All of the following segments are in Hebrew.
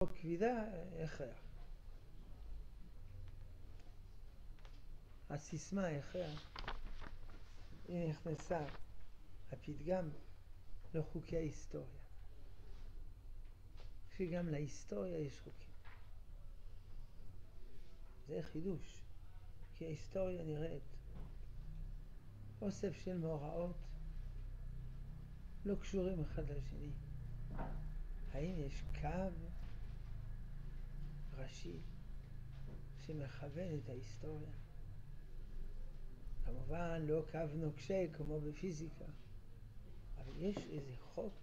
חוק כבידה, הכרח. הסיסמה הכרח, היא נכנסה, הפתגם, לחוקי ההיסטוריה. שגם להיסטוריה יש חוקים. זה חידוש, כי ההיסטוריה נראית אוסף של מאורעות לא קשורים אחד לשני. האם יש קו ראשי שמכוון את ההיסטוריה? כמובן לא קו נוקשה כמו בפיזיקה, אבל יש איזה חוק,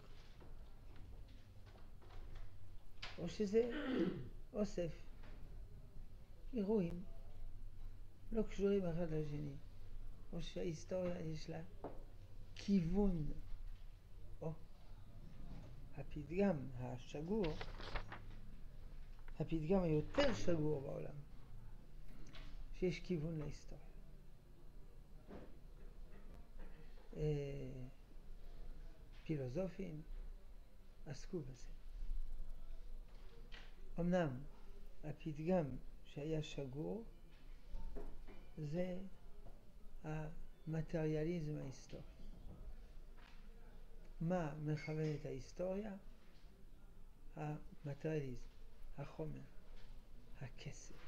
או שזה אוסף אירועים לא קשורים אחד לשני, או שההיסטוריה יש לה כיוון. או הפתגם השגור, הפתגם היותר שגור בעולם, שיש כיוון להיסטוריה. פילוסופים עסקו בזה. אמנם הפתגם שהיה שגור זה המטריאליזם ההיסטורי. מה מכוון את ההיסטוריה? המטריאליזם, החומר, הכסף.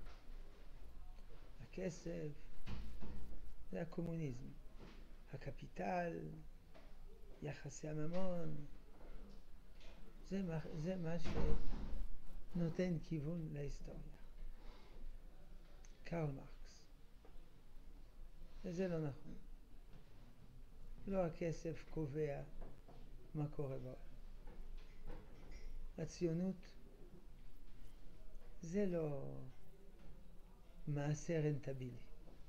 הכסף זה הקומוניזם, הקפיטל, יחסי הממון, זה מה שנותן כיוון להיסטוריה. קרל מרקס. וזה לא נכון. לא הכסף קובע מה קורה בעולם. הציונות זה לא מעשה רנטבילי.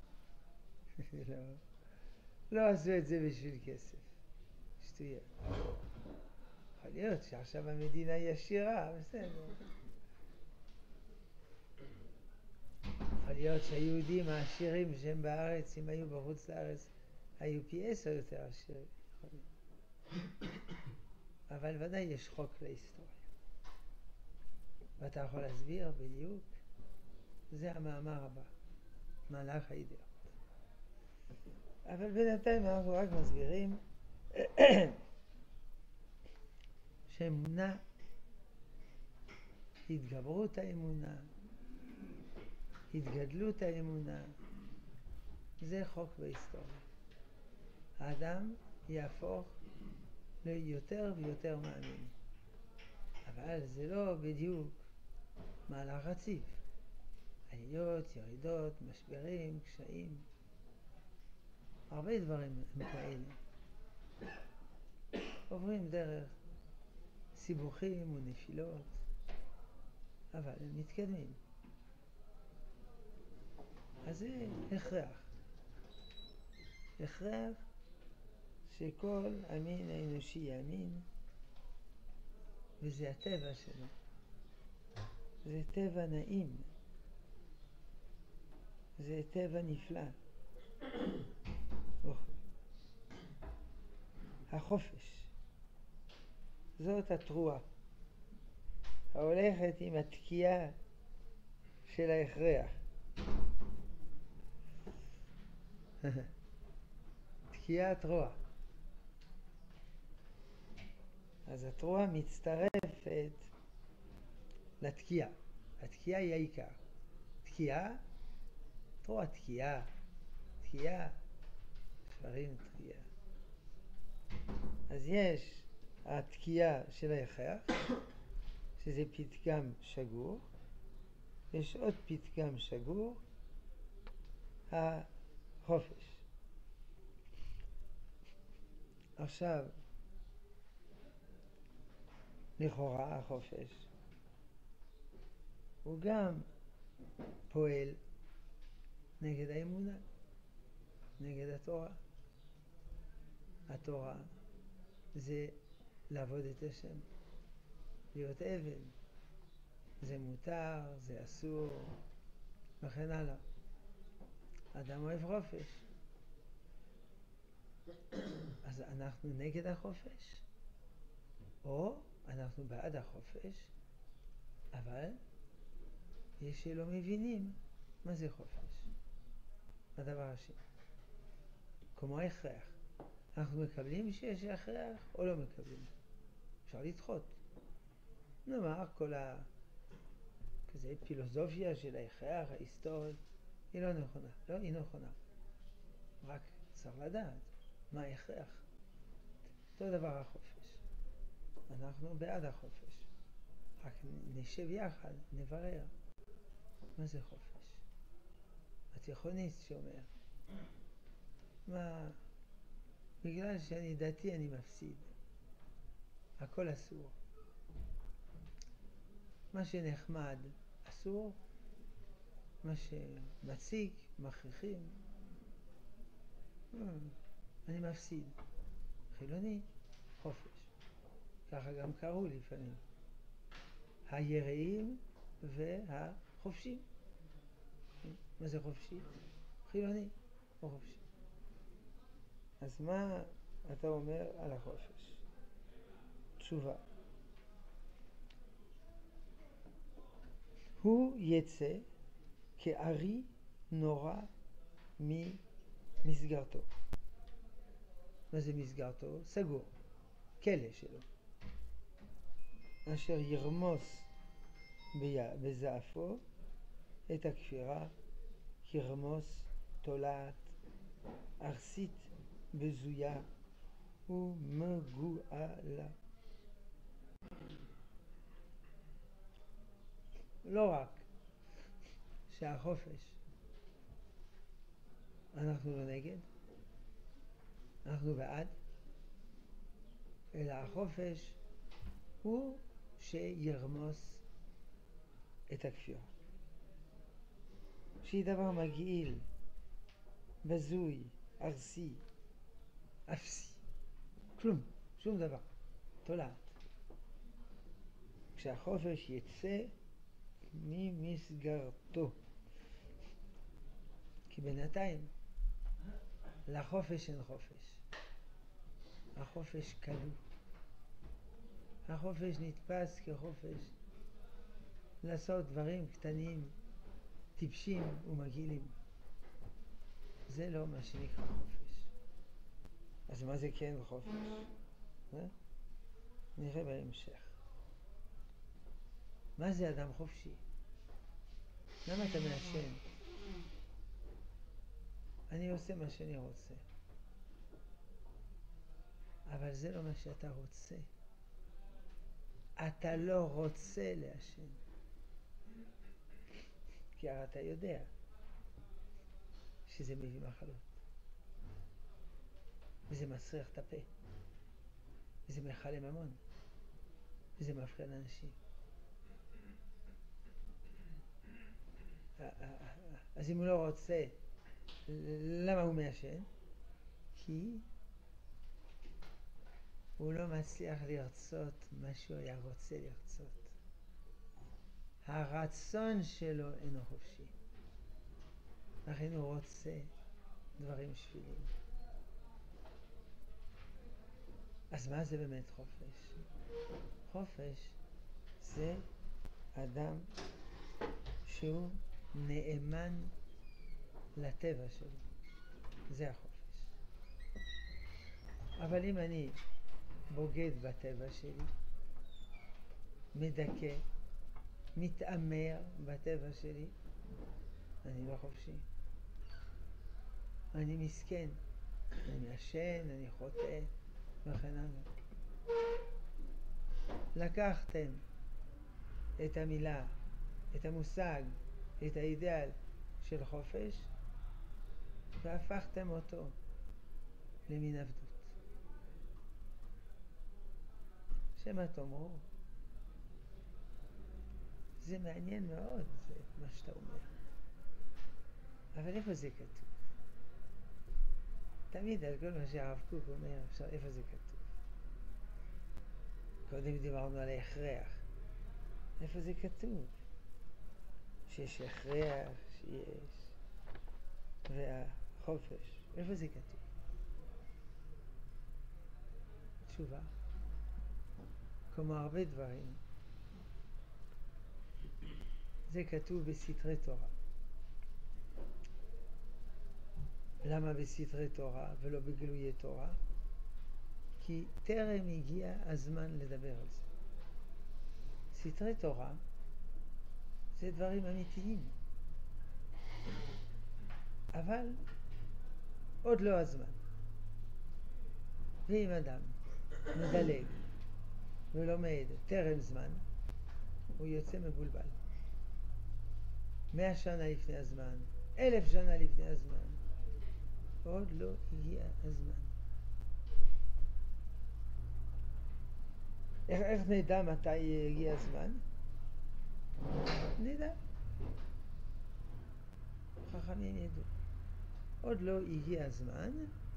לא עשו את זה בשביל כסף. שטויות. יכול להיות שעכשיו המדינה היא עשירה, בסדר. יכול להיות שהיהודים העשירים שהם בארץ, אם היו בחוץ לארץ, היו פי 10 יותר עשירים. אבל ודאי יש חוק להיסטוריה. ואתה יכול להסביר בדיוק, זה המאמר הבא, מהלך האידאות. אבל בינתיים אנחנו רק מסבירים שאמונה, התגברות האמונה, התגדלות האמונה, זה חוק בהיסטוריה. האדם יהפוך ליותר ויותר מאמין. אבל זה לא בדיוק מהלך רציף. עליות, ירידות, משברים, קשיים. הרבה דברים הם כאלה. עוברים דרך סיבוכים ונפילות, אבל הם מתקדמים. אז זה הכרח. הכרח שכל המין האנושי יאמין, וזה הטבע שלו. זה טבע נעים. זה טבע נפלא. החופש. זאת התרועה. ההולכת עם התקיעה של ההכרח. תקיעת רוע. אז התרועה מצטרפת לתקיעה. התקיעה היא העיקר. תקיעה, תרועה תקיעה. תקיעה, שברים תקיעה. אז יש התקיעה של ההכרח, שזה פתגם שגור. יש עוד פתגם שגור, החופש. עכשיו, לכאורה החופש הוא גם פועל נגד האמונה, נגד התורה. התורה זה לעבוד את השם, להיות עבד. זה מותר, זה אסור, וכן הלאה. אדם אוהב חופש. אז אנחנו נגד החופש, או אנחנו בעד החופש, אבל יש שלא מבינים מה זה חופש. הדבר השני. כמו ההכרח. אנחנו מקבלים שיש הכרח או לא מקבלים? אפשר לדחות. נאמר, כל כזה פילוסופיה של ההכרח ההיסטורי היא לא נכונה. לא, היא נכונה. רק צריך לדעת מה ההכרח. אותו דבר החופש. אנחנו בעד החופש. רק נשב יחד, נברר מה זה חופש. התיכוניסט שאומר, מה, בגלל שאני דתי אני מפסיד. הכל אסור. מה שנחמד אסור, מה שמציק, מכריחים, אני מפסיד. חילוני, חופש. ככה גם קראו לפעמים. היראים והחופשים. מה זה חופשי? חילוני או חופשי. אז מה אתה אומר על החופש? תשובה. הוא יצא כארי נורא ממסגרתו. מה זה מסגרתו? סגור. כלא שלו. אשר ירמוס בזעפו את הכפירה, ירמוס תולעת ארסית בזויה ומגועלה. לא רק שהחופש אנחנו לא נגד, אנחנו בעד, אלא החופש הוא שירמוס את הכפירה. שהיא דבר מגעיל, בזוי, ארסי, אפסי, כלום, שום דבר, תולעת. כשהחופש יצא ממסגרתו. כי בינתיים לחופש אין חופש. החופש כלוא. החופש נתפס כחופש לעשות דברים קטנים, טיפשים ומגעילים. זה לא מה שנקרא חופש. אז מה זה כן חופש? נראה בהמשך. מה זה אדם חופשי? למה אתה מעשן? אני עושה מה שאני רוצה. אבל זה לא מה שאתה רוצה. אתה לא רוצה לעשן. כי הרי אתה יודע שזה מביא מחלות. וזה מסריח את הפה. וזה מחלה ממון. וזה מפריע לאנשים. אז אם הוא לא רוצה, למה הוא מעשן? כי הוא לא מצליח לרצות מה שהוא היה רוצה לרצות. הרצון שלו אינו חופשי. לכן הוא רוצה דברים שפילים. אז מה זה באמת חופש? חופש זה אדם שהוא נאמן לטבע שלו. זה החופש. אבל אם אני בוגד בטבע שלי, מדכא, מתאמר בטבע שלי, אני לא חופשי. אני מסכן. אני מעשן, אני חוטא, וכן הלאה. לקחתם את המילה, את המושג, את האידאל של חופש, והפכתם אותו למין עבדות. שמה תאמרו? זה מעניין מאוד, זה מה שאתה אומר. אבל איפה זה כתוב? תמיד על כל מה שהרב קוק אומר, אפשר, איפה זה כתוב? קודם דיברנו על ההכרח. איפה זה כתוב? שיש הכרח, שיש, והחופש. איפה זה כתוב? תשובה. כמו הרבה דברים, זה כתוב בסתרי תורה. למה בסתרי תורה ולא בגילויי תורה? כי טרם הגיע הזמן לדבר על זה. סתרי תורה זה דברים אמיתיים, אבל עוד לא הזמן. ואם אדם מדלג ולומד טרם זמן, הוא יוצא מבולבל. 100 שנה לפני הזמן, 1000 שנה לפני הזמן, עוד לא הגיע הזמן. איך נדע מתי הגיע הזמן? נדע. חכמים ידעו. עוד לא הגיע הזמן,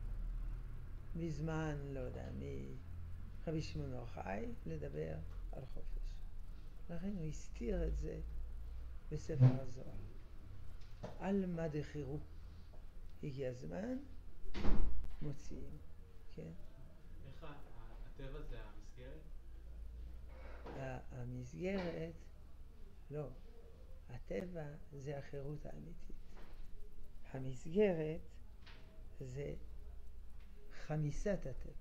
בזמן, לא יודע, מרבי שמעון בר יוחאי, לדבר על חופש. לכן הוא הסתיר את זה בספר הזוהר. עלמא דחירו. הגיע הזמן, מוציאים, כן? איך הטבע זה המסגרת? המסגרת, לא. הטבע זה החירות האמיתית. המסגרת זה חמיסת הטבע.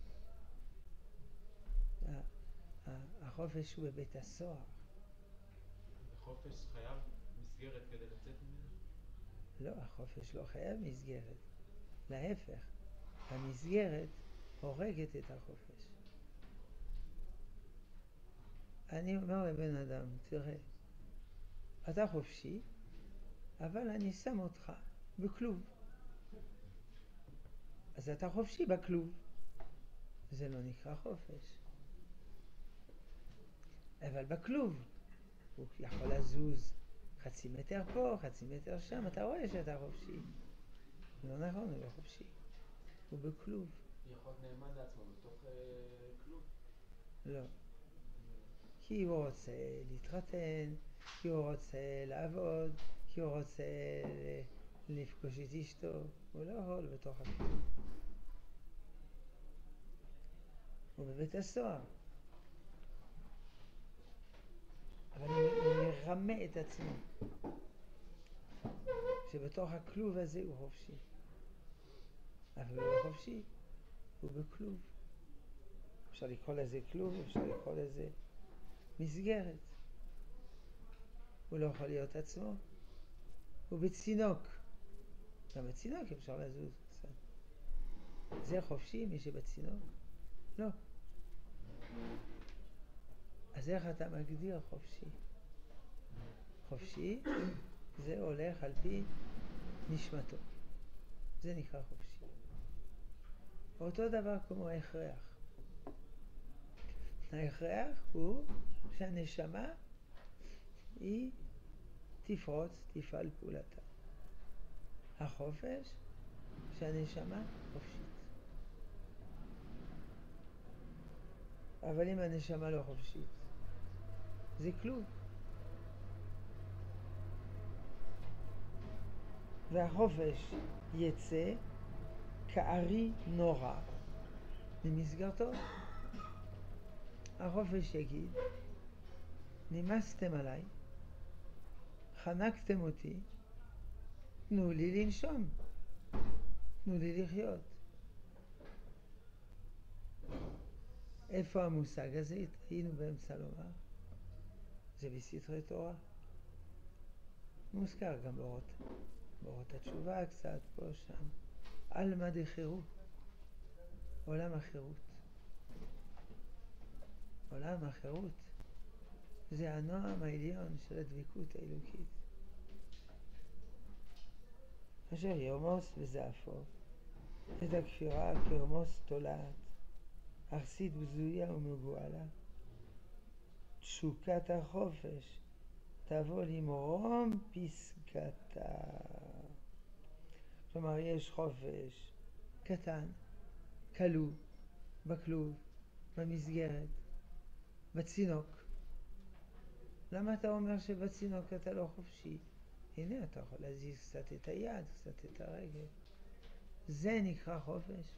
החופש הוא בבית הסוהר. החופש חייב מסגרת כדי לצאת ממנו? לא, החופש לא חייב מסגרת. להפך, המסגרת הורגת את החופש. אני אומר לבן אדם, תראה, אתה חופשי, אבל אני שם אותך בכלוב. אז אתה חופשי בכלוב. זה לא נקרא חופש. אבל בכלוב הוא יכול לזוז חצי מטר פה, חצי מטר שם, אתה רואה שאתה חופשי. לא נכון, הוא לא חופשי. הוא בכלוב. יכול להיות נאמן לעצמו בתוך כלוב? לא. כי הוא רוצה להתחתן, כי הוא רוצה לעבוד, כי הוא רוצה לפגוש את אשתו. הוא לא יכול בתוך הכלוב. הוא בבית הסוהר. אבל הוא מרמה את עצמו. שבתוך הכלוב הזה הוא חופשי. אבל הוא לא חופשי, הוא בכלוב. אפשר לקרוא לזה כלוב, אפשר לקרוא לזה מסגרת. הוא לא יכול להיות עצמו. הוא בצינוק. גם בצינוק אפשר לזוז קצת. זה חופשי מי שבצינוק? לא. אז איך אתה מגדיר חופשי? חופשי זה הולך על פי נשמתו. זה נקרא חופשי. אותו דבר כמו ההכרח. ההכרח הוא שהנשמה היא תפרוץ, תפעל פעולתה. החופש שהנשמה חופשית. אבל אם הנשמה לא חופשית, זה כלום. והחופש יצא כארי נורא במסגרתו. החופש יגיד, נמאסתם עליי, חנקתם אותי, תנו לי לנשום, תנו לי לחיות. איפה המושג הזה? היינו באמצע לומר. זה בסתרי תורה. מוזכר גם באורות התשובה קצת, פה שם. עלמא דחירו. עולם החירות. עולם החירות זה הנועם העליון של הדבקות האלוקית. אשר ירמוס וזעפו את הכפירה כרמוס תולעת, אכסית בזויה ומגועלה. תשוקת החופש תבוא למרום פסקתה. כלומר, יש חופש קטן, כלוא, בכלוב, במסגרת, בצינוק. למה אתה אומר שבצינוק אתה לא חופשי? הנה, אתה יכול להזיז קצת את היד, קצת את הרגל. זה נקרא חופש?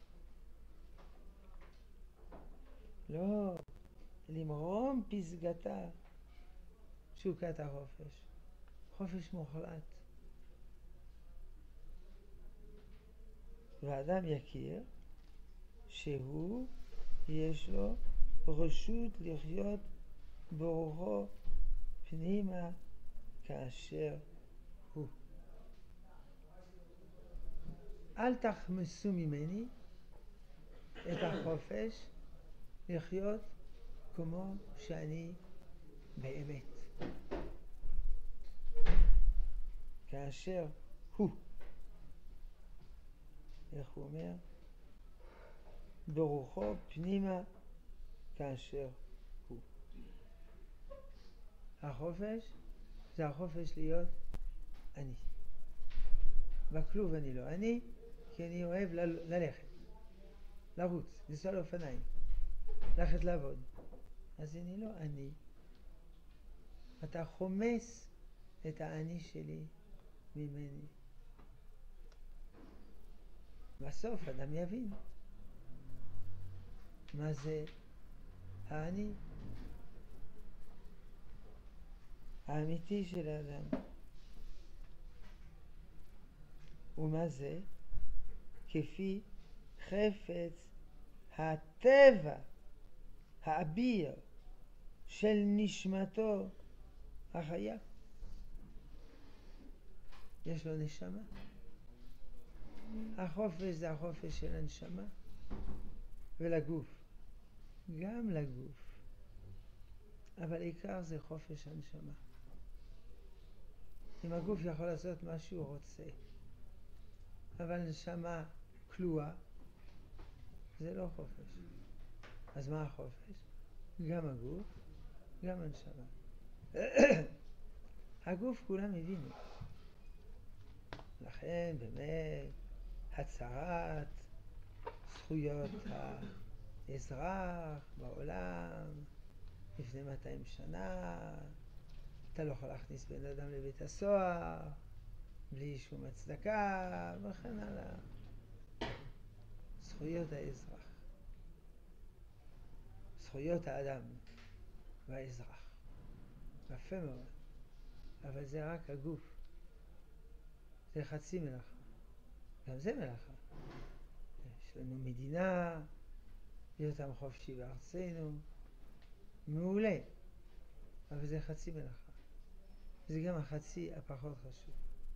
לא, למרום פסגתה, תשוקת החופש. חופש מוחלט. ואדם יכיר שהוא יש לו רשות לחיות ברוחו פנימה כאשר הוא. אל תחמסו ממני את החופש לחיות כמו שאני באמת. כאשר הוא. איך הוא אומר? ברוחו פנימה כאשר הוא. החופש זה החופש להיות אני. בכלוב אני לא אני, כי אני אוהב ללכת, לרוץ, לנסוע לאופניים, ללכת לעבוד. אז אני לא אני. אתה חומס את האני שלי ממני. בסוף אדם יבין מה זה האני האמיתי של האדם, ומה זה כפי חפץ הטבע האביר של נשמתו החיה. יש לו נשמה. החופש זה החופש של הנשמה ולגוף, גם לגוף, אבל עיקר זה חופש הנשמה. אם הגוף יכול לעשות מה שהוא רוצה, אבל נשמה כלואה, זה לא חופש. אז מה החופש? גם הגוף, גם הנשמה. הגוף כולם הבינו. לכן באמת הצהרת זכויות האזרח בעולם לפני 200 שנה, אתה לא יכול להכניס בן אדם לבית הסוהר בלי שום הצדקה וכן הלאה. זכויות האזרח, זכויות האדם והאזרח, יפה מאוד, אבל זה רק הגוף, זה חצי מלאכה, גם זה מלאכה. יש לנו מדינה, להיות עם חופשי בארצנו, מעולה, אבל זה חצי מלאכה, זה גם החצי הפחות חשוב.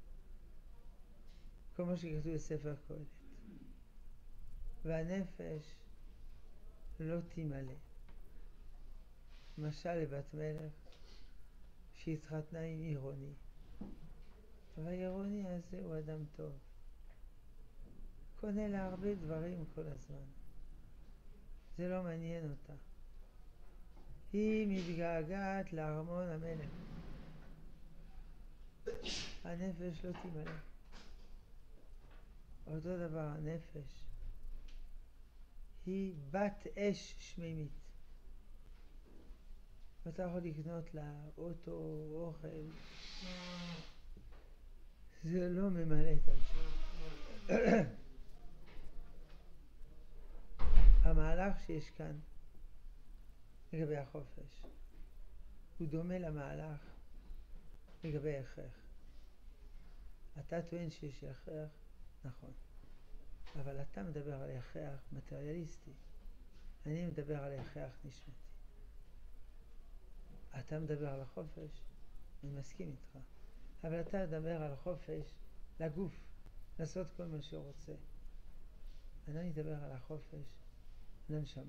כל מה שכתוב בספר קהלת, והנפש לא תמלא. משל לבת מלך שהתחתנה עם עירוני, והעירוני הזה הוא אדם טוב, קונה לה הרבה דברים כל הזמן, זה לא מעניין אותה, היא מתגעגעת לארמון המלך, הנפש לא תמלא. אותו דבר הנפש היא בת אש שמימית, ואתה יכול לקנות לה אוטו, אוכל, זה לא ממלא את הנשמה. המהלך שיש כאן לגבי החופש הוא דומה למהלך לגבי הכרח. אתה טוען שיש הכרח, נכון, אבל אתה מדבר על הכרח מטריאליסטי, אני מדבר על הכרח נשמתי. אתה מדבר על החופש, אני מסכים איתך, אבל אתה מדבר על החופש לגוף, לעשות כל מה שהוא רוצה. אני מדבר על החופש לנשמה,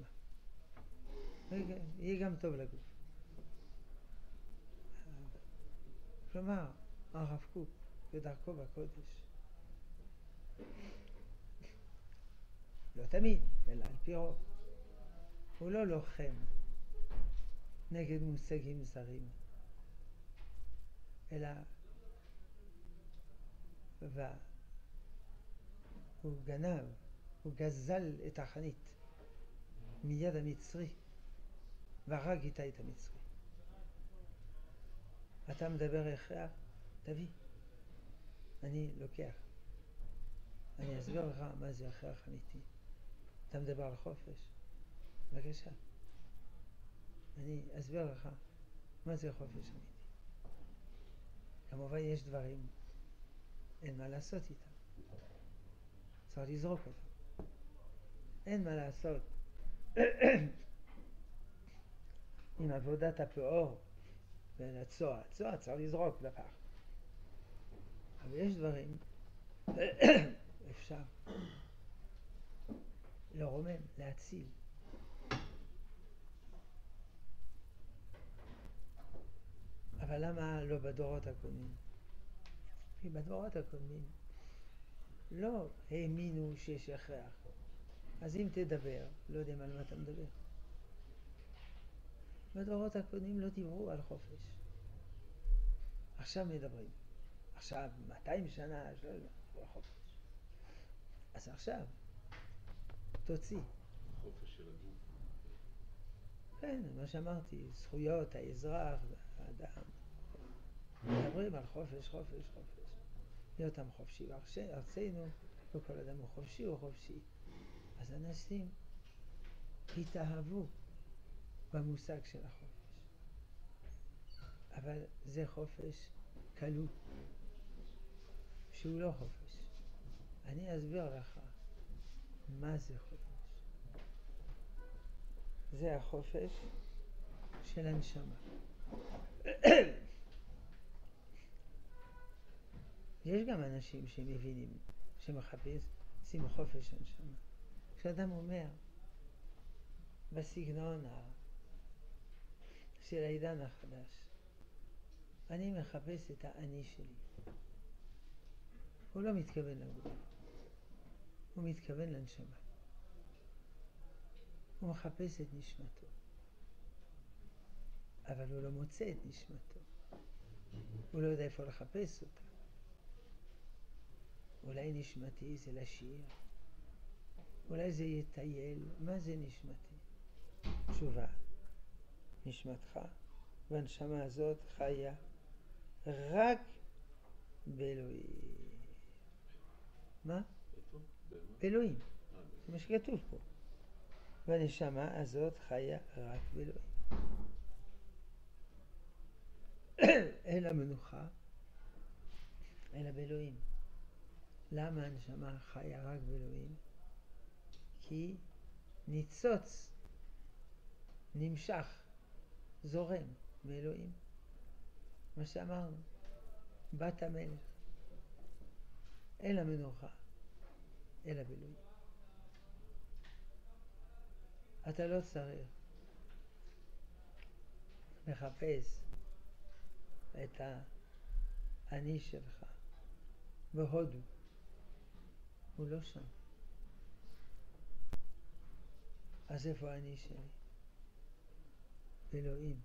יהיה גם טוב לגוף. כלומר, הרב קוק בדרכו בקודש, לא תמיד, אלא על פי רוב, הוא לא לוחם נגד מושגים זרים, אלא הוא גנב, הוא גזל את החנית מיד המצרי והרג איתה את המצרי. אתה מדבר הכרח, תביא, אני לוקח, אני אסביר לך מה זה הכרח אמיתי. אתה מדבר על חופש, בבקשה, אני אסביר לך מה זה חופש אמיתי. כמובן יש דברים, אין מה לעשות איתם. צריך לזרוק אותם. אין מה לעשות. עם עבודת הפאור ולצוע. צוע צריך לזרוק לפח. אבל יש דברים, אפשר לרומם, להציל. אבל למה לא בדורות הקודמים? כי בדורות הקודמים לא האמינו שיש הכרח. אז אם תדבר, לא יודעים על מה אתה מדבר. בדורות הקודמים לא דיברו על חופש. עכשיו מדברים. עכשיו, 200 שנה, לא דיברו על חופש. אז עכשיו, תוציא. חופש של הגוף. כן, מה שאמרתי, זכויות האזרח, האדם. מדברים על חופש, חופש, חופש. להיות עם חופשי בארצנו, לא כל אדם הוא חופשי, הוא חופשי. אז אנשים התאהבו במושג של החופש. אבל זה חופש קלות, שהוא לא חופש. אני אסביר לך מה זה חופש. זה החופש של הנשמה. יש גם אנשים שמבינים, שמחפשים חופש הנשמה. כשאדם אומר בסגנון של העידן החדש, אני מחפש את האני שלי. הוא לא מתכוון לגוף, הוא מתכוון לנשמה. הוא מחפש את נשמתו, אבל הוא לא מוצא את נשמתו. הוא לא יודע איפה לחפש אותה. אולי נשמתי זה לשיר, אולי זה יטייל. מה זה נשמתי? תשובה, נשמתך והנשמה הזאת חיה רק באלוהים. מה? באלוהים. זה מה שכתוב פה. והנשמה הזאת חיה רק באלוהים. אין לה מנוחה, אלא באלוהים. למה הנשמה חיה רק באלוהים? כי ניצוץ, נמשך, זורם מאלוהים. מה שאמרנו, בת המלך. אין לה מנוחה, אלא באלוהים. אתה לא צריך לחפש את האני שלך בהודו. הוא לא שם. אז איפה האני שלי? באלוהים.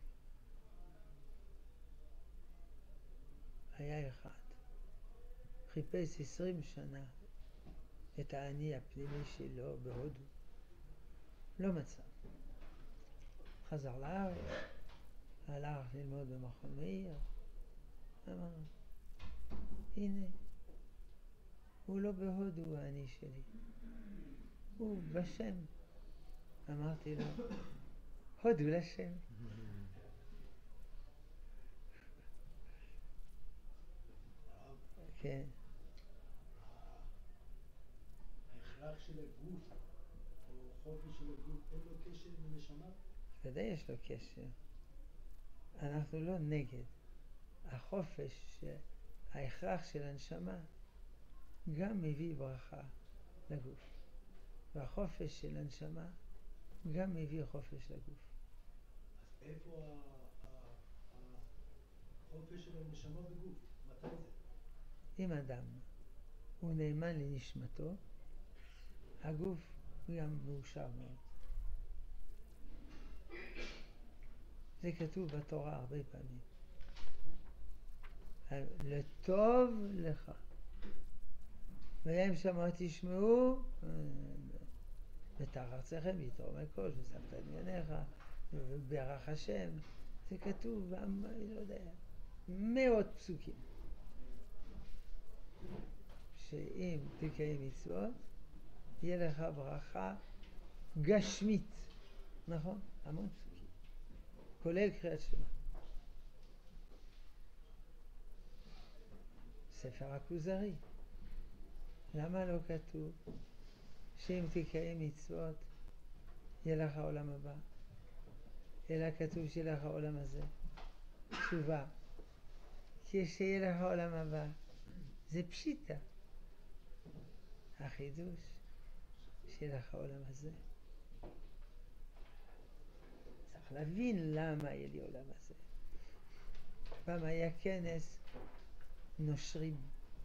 היה אחד, חיפש 20 שנה את האני הפנימי שלו בהודו. לא מצא. חזר לארץ, הלך ללמוד במכון מאיר, אמר, הנה, הוא לא בהודו, הוא האני שלי. הוא בשם. אמרתי לו, הודו לשם. כן. ההכרח של הגוף, או חופש של הגוף, אין לו קשר עם הנשמה? ודאי יש לו קשר. אנחנו לא נגד. החופש, ההכרח של הנשמה, גם מביא ברכה לגוף. והחופש של הנשמה גם מביא חופש לגוף. אז איפה החופש של הנשמה בגוף? מתי זה? אם אדם הוא נאמן לנשמתו, הגוף גם מאושר מאוד. זה כתוב בתורה הרבה פעמים. לטוב לך. והם שמה תשמעו, ותח ארצכם ויתרום הכל, וספת ענייניך, וברך השם. זה כתוב, אני לא יודע, 100 פסוקים. שאם תקיים מצוות, יהיה לך ברכה גשמית. נכון? המון פסוקים. כולל קריאת שמע. ספר הכוזרי. למה לא כתוב שאם תקיים מצוות יהיה לך עולם הבא, אלא כתוב שיהיה לך עולם הזה? תשובה, כי שיהיה לך עולם הבא זה פשיטה. החידוש שיהיה לך עולם הזה. צריך להבין למה יהיה לי עולם הזה. פעם היה כנס נושרים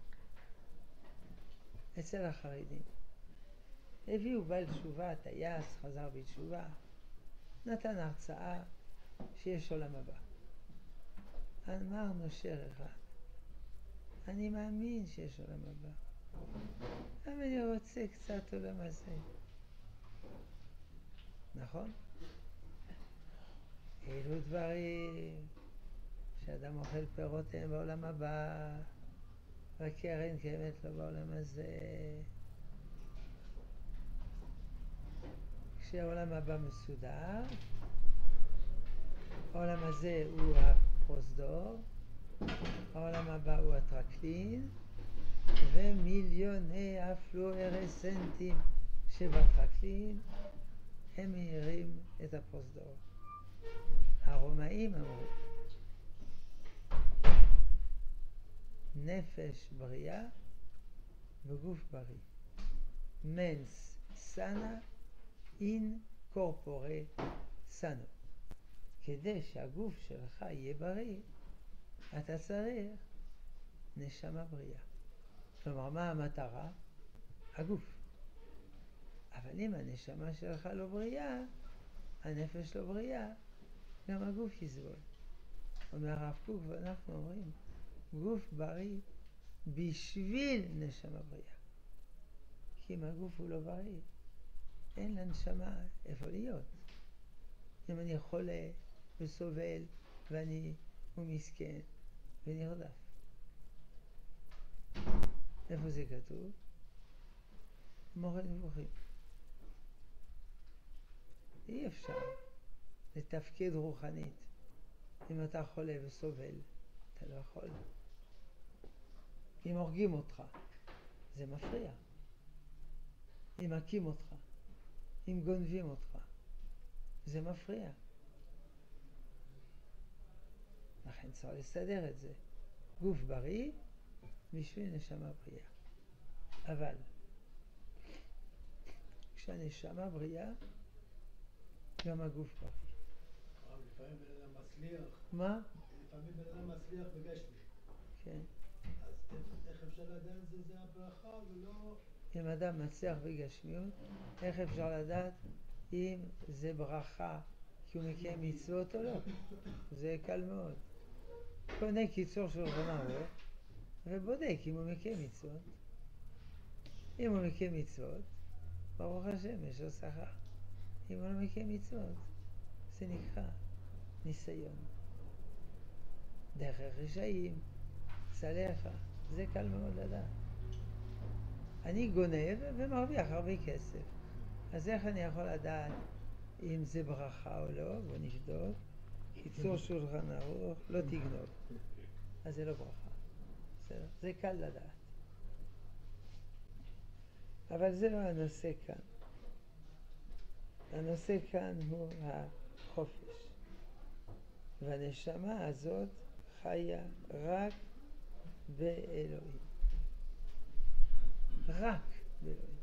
אצל החרדים. הביאו בעל תשובה, טייס, חזר בתשובה, נתן הרצאה שיש עולם הבא. אמר נושר אחד, אני מאמין שיש עולם הבא, אבל אני רוצה קצת עולם הזה. נכון? אלו דברים שאדם אוכל פירותיהם בעולם הבא, והקרן קיימת לו בעולם הזה. כשהעולם הבא מסודר, העולם הזה הוא הפרוזדור, העולם הבא הוא הטרקלין, ומיליוני הפלוארסנטים שבטרקלין הם מאירים את הפרוזדור. הרומאים אמרו, נפש בריאה וגוף בריא. מנס סנה אין קורפורה סנו. כדי שהגוף שלך יהיה בריא, אתה צריך נשמה בריאה. כלומר, מה המטרה? הגוף. אבל אם הנשמה שלך לא בריאה, הנפש לא בריאה, גם הגוף יסבול. אומר הרב קוק, ואנחנו אומרים, גוף בריא בשביל נשמה בריאה. כי אם הגוף הוא לא בריא, אין לנשמה איפה להיות. אם אני חולה וסובל ואני הוא מסכן ונרדף. איפה זה כתוב? מורה נבוכים. אי אפשר לתפקד רוחנית אם אתה חולה וסובל. אתה לא יכול. אם הורגים אותך, זה מפריע. אם מכים אותך, אם גונבים אותך, זה מפריע. לכן צריך לסדר את זה. גוף בריא בשביל נשמה בריאה. אבל כשהנשמה בריאה, גם הגוף בריא. לפעמים בן אדם מצליח. מה? לפעמים בן אדם מצליח בגשמי. כן. אז איך אפשר לדעת זה הברכה ולא... אם אדם מצליח בגשמיות, איך אפשר לדעת אם זה ברכה כי הוא מקיים מצוות או לא? זה קל מאוד. קונה קיצור של ערוך ובודק אם הוא מקיים מצוות. אם הוא מקיים מצוות, ברוך השם, יש לו שכר. אם הוא לא מקיים מצוות, זה נקרא ניסיון. דרך רשעים, סליחה, זה קל מאוד לדעת. אני גונב ומרוויח הרבה כסף. אז איך אני יכול לדעת אם זה ברכה או לא? בוא נבדוק. קיצור שולחן ערוך, לא תגנוב. אז זה לא ברכה. זה קל לדעת. אבל זה לא הנושא כאן. הנושא כאן הוא החופש. והנשמה הזאת חיה רק באלוהים. רק באלוהים.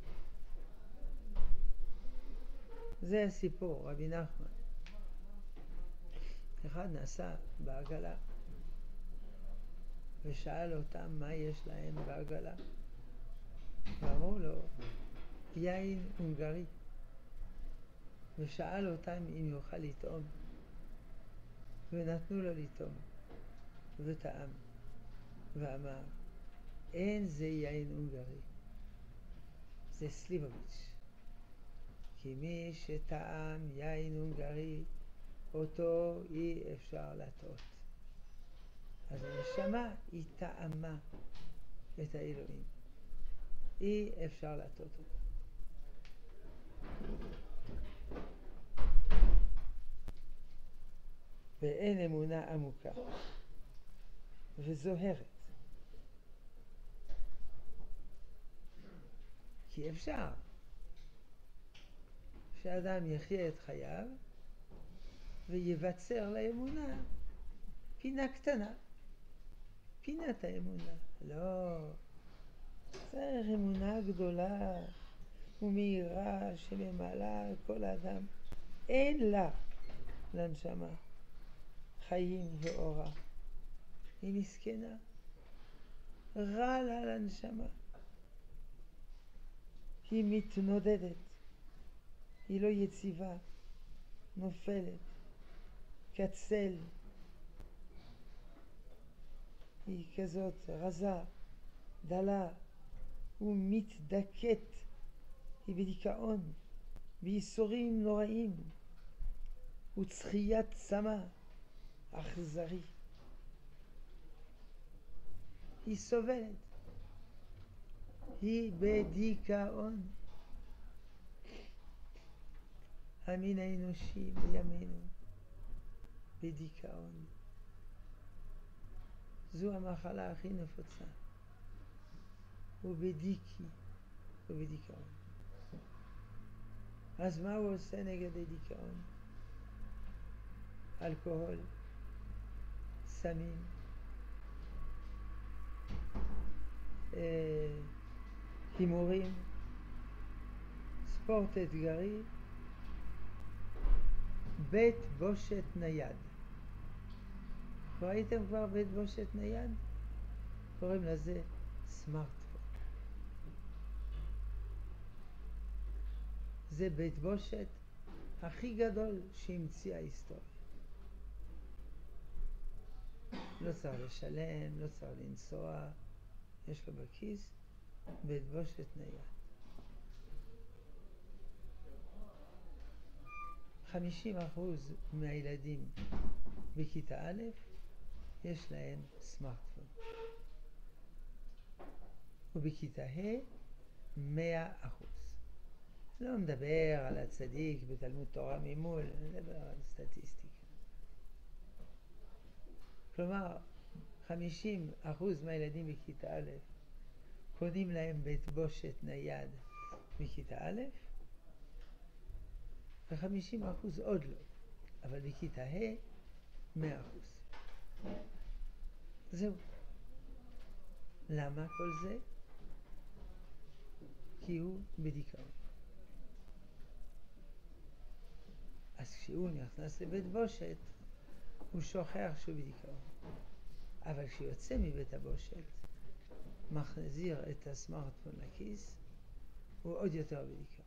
זה הסיפור, רבי נחמן. אחד נסע בעגלה ושאל אותם מה יש להם בעגלה. ואמרו לו, יין הונגרי. ושאל אותם אם יוכל לטעום. ונתנו לו לטעום. וטעם. ואמר, אין זה יין הונגרי. זה סליבוביץ'. כי מי שטעם יין הונגרי, אותו אי אפשר להטעות. אז הנשמה היא טעמה את האלוהים. אי אפשר להטעות אותו. ואין אמונה עמוקה וזוהרת כי אפשר שאדם יחיה את חייו ויבצר לאמונה פינה קטנה, פינת האמונה. לא, צריך אמונה גדולה ומהירה שממלאה כל האדם. אין לה, לנשמה, חיים ואורה. היא מסכנה, רע לה לנשמה. היא מתנודדת, היא לא יציבה, נופלת, כצל. היא כזאת רזה, דלה ומתדכאת. היא בדיכאון, בייסורים נוראים, וצחיית צמא אכזרי. היא סובלת, היא בדיכאון. המין האנושי בימינו בדיכאון. זו המחלה הכי נפוצה. הוא בדיכאון. אז מה הוא עושה נגד הדיכאון? אלכוהול, סמים, הימורים, ספורט אתגרי, בית בושת נייד. ראיתם כבר בית בושת נייד? קוראים לזה סמארטפון. זה בית בושת הכי גדול שהמציאה ההיסטוריה. לא צריך לשלם, לא צריך לנסוע, יש לו בכיס בית בושת נייד. 50% מהילדים בכיתה א' יש להם סמארטפון. ובכיתה ה' 100%. לא מדבר על הצדיק בתלמוד תורה ממול, מדבר על סטטיסטיקה. כלומר, 50% מהילדים בכיתה א' קונים להם בית בושת נייד בכיתה א', ו50% עוד לא, אבל בכיתה ה' 100%. זהו. למה כל זה? כי הוא בדיכאון. אז כשהוא נכנס לבית בושת, הוא שוכח שהוא בדיכאון. אבל כשיוצא מבית הבושת, מחזיר את הסמארטפון לכיס, הוא עוד יותר בדיכאון.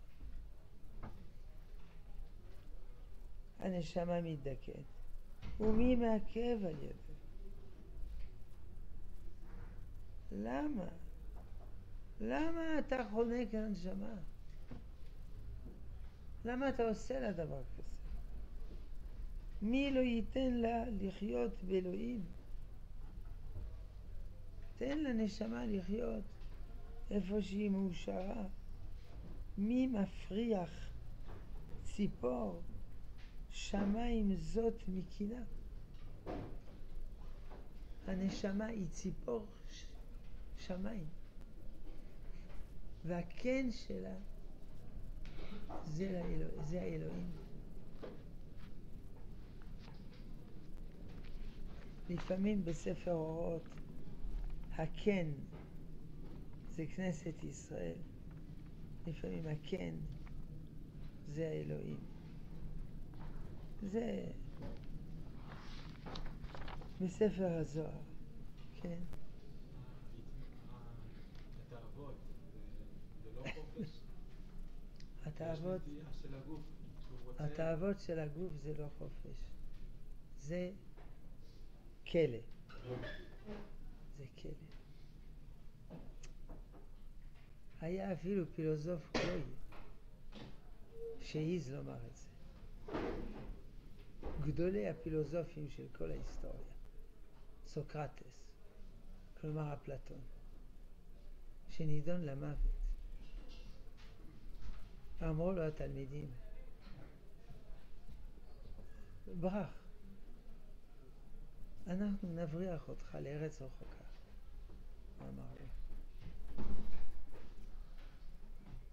הנשמה מתדכאת. ומי מעכב על ידו? למה? למה אתה חונק הנשמה? למה אתה עושה לה דבר כזה? מי לא ייתן לה לחיות באלוהים? תן לנשמה לחיות איפה שהיא מאושרה. מי מפריח ציפור שמיים זאת מקינה? הנשמה היא ציפור שמיים, והקן שלה זה האלוהים. לפעמים בספר אורות הקן זה כנסת ישראל, לפעמים הקן זה האלוהים. זה בספר הזוהר, כן. התאוות, זה לא חופש? התאוות של הגוף, שהוא רוצה... התאוות של הגוף זה לא חופש, זה כלא. זה כלא. היה אפילו פילוסוף גוי שהעז לומר את זה. גדולי הפילוסופים של כל ההיסטוריה, סוקרטס, כלומר אפלטון, שנידון למוות. אמרו לו התלמידים, ברח, אנחנו נבריח אותך לארץ רחוקה. הוא אמר לו,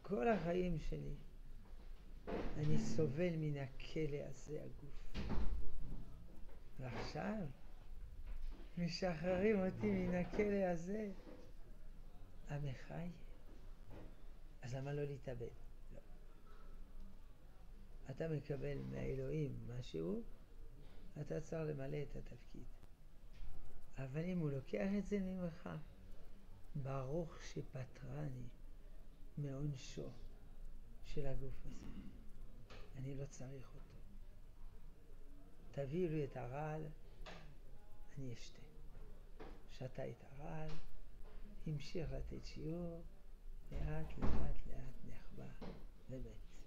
כל החיים שלי אני סובל מן הכלא הזה, הגוף. ועכשיו משחררים אותי מן הכלא הזה. המחי. אז למה לא להתאבד? לא. אתה מקבל מהאלוהים משהו, אתה צריך למלא את התפקיד. אבל אם הוא לוקח את זה ממך, ברוך שפטרני מעונשו של הגוף הזה. אני לא צריך אותו. תביאו לי את הרעל, אני אשתה. שתה את הרעל, המשיך לתת שיעור, לאט לאט לאט נחבא ומת.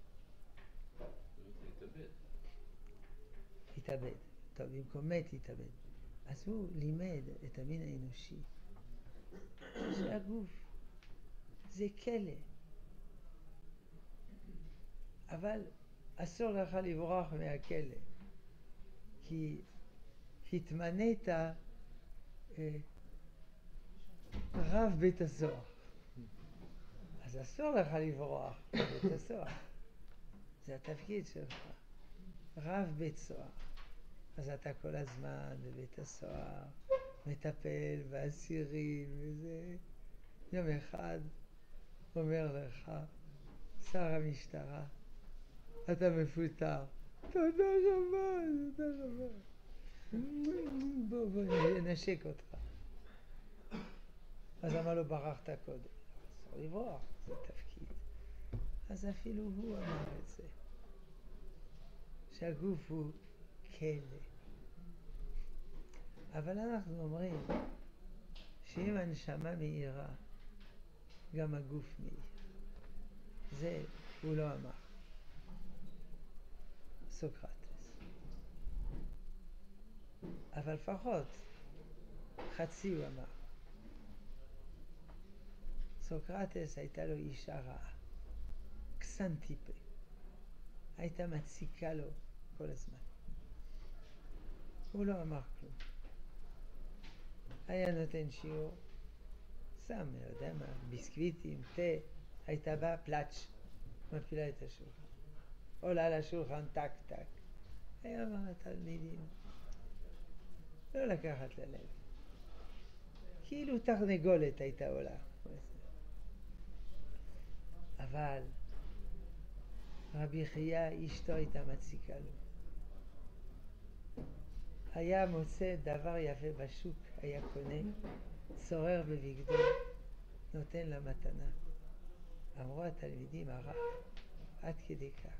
התאבד. טוב, במקום מת התאבד. אז הוא לימד את המין האנושי שהגוף זה כלא. אבל אסור לך לברוח מהכלא, כי התמנית רב בית הסוהר. אז אסור לך לברוח מבית הסוהר. זה התפקיד שלך. רב בית סוהר. אז אתה כל הזמן בבית הסוהר, מטפל באסירים וזה. יום אחד אומר לך שר המשטרה, אתה מפוטר. תודה רבה, תודה רבה. בוא נשק אותך. אז למה לא ברחת קודם? אסור לברוח, זה תפקיד. אז אפילו הוא אמר את זה. שהגוף הוא כלא. אבל אנחנו אומרים שאם הנשמה מאירה, גם הגוף מאיר. זה הוא לא אמר. סוקרטס. אבל לפחות חצי הוא אמר. סוקרטס הייתה לו אישה רעה. קסנטיפה. הייתה מציקה לו כל הזמן. הוא לא אמר כלום. היה נותן שיעור, שם, לא יודע מה, ביסקוויטים, תה, הייתה באה פלאץ', מפילה את השולחן. עולה לשולחן, טק טק. היה אמר לתלמידים, לא לקחת ללב. כאילו תרנגולת הייתה עולה. אבל רבי חייא אשתו הייתה מציקה לו. היה מוצא דבר יפה בשוק, היה קונה, צורר בבגדו, נותן לה מתנה. אמרו התלמידים, הרב, עד כדי כך.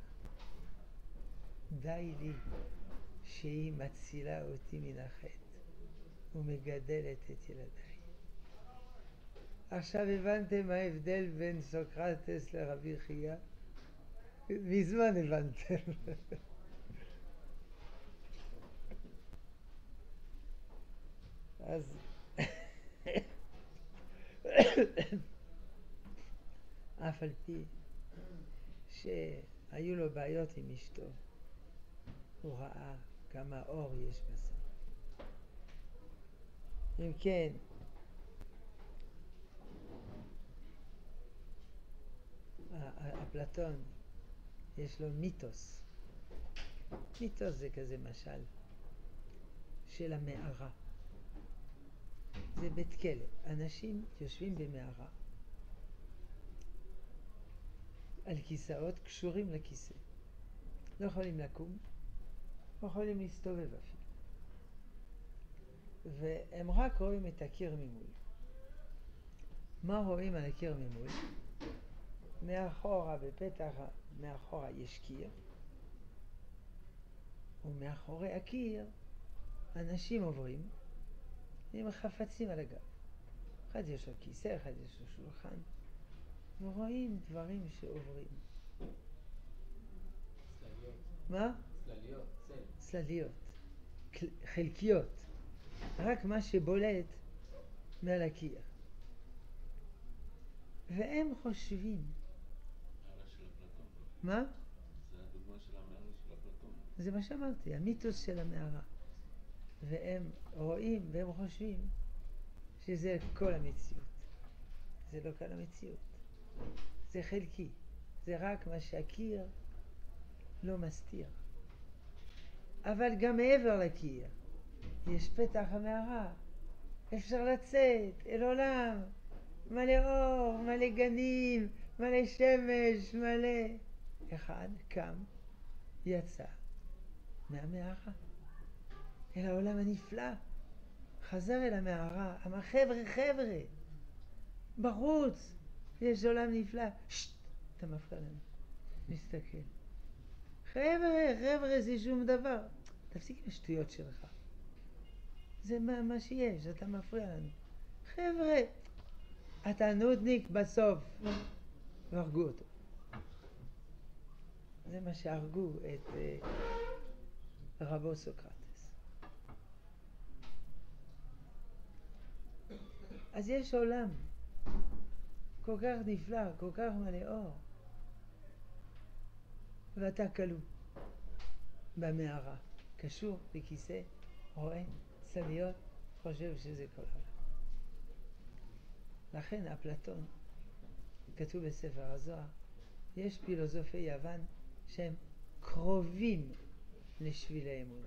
די לי שהיא מצילה אותי מן החטא ומגדלת את ילדיי. עכשיו הבנתם מה ההבדל בין סוקרטס לרבי חייא? מזמן הבנתם. אז אף על פי שהיו לו בעיות עם אשתו, הוא ראה כמה אור יש בזה. אם כן, אפלטון יש לו מיתוס. מיתוס זה כזה משל של המערה. זה בית כלא. אנשים יושבים במערה על כיסאות קשורים לכיסא. לא יכולים לקום, לא יכולים להסתובב אפילו. והם רק רואים את הקיר ממול. מה רואים על הקיר ממול? מאחורה, בפתח, מאחורה יש קיר, ומאחורי הקיר אנשים עוברים עם חפצים על הגב. אחד יש לו כיסא, אחד יש לו שולחן, ורואים דברים שעוברים. צלליות. מה? צלליות, צל. צלליות, חלקיות, רק מה שבולט מעל הקיר. והם חושבים. המערה של אפלטון. מה? זה הדוגמה של המערה של אפלטון. זה מה שאמרתי, המיתוס של המערה. והם רואים והם חושבים שזה כל המציאות. זה לא כל המציאות. זה חלקי. זה רק מה שהקיר לא מסתיר. אבל גם מעבר לקיר יש פתח המערה. אפשר לצאת אל עולם מלא אור, מלא גנים, מלא שמש, מלא... אחד קם, יצא מהמערה אל העולם הנפלא, חזר אל המערה, אמר חבר'ה, בחוץ יש עולם נפלא. שט, אתה מפריע לנו. מסתכל. חבר'ה, זה שום דבר. תפסיק עם השטויות שלך. זה מה שיש, אתה מפריע לנו. חבר'ה, אתה נודניק בסוף. והרגו אותו. זה מה שהרגו את רבו סוקרטס. אז יש עולם כל כך נפלא, כל כך מלא אור, ואתה כלוא במערה, קשור בכיסא, רואה צליות, חושב שזה כל העולם. לכן אפלטון, כתוב בספר הזוהר, יש פילוסופי יוון שהם קרובים לשביל האמונה.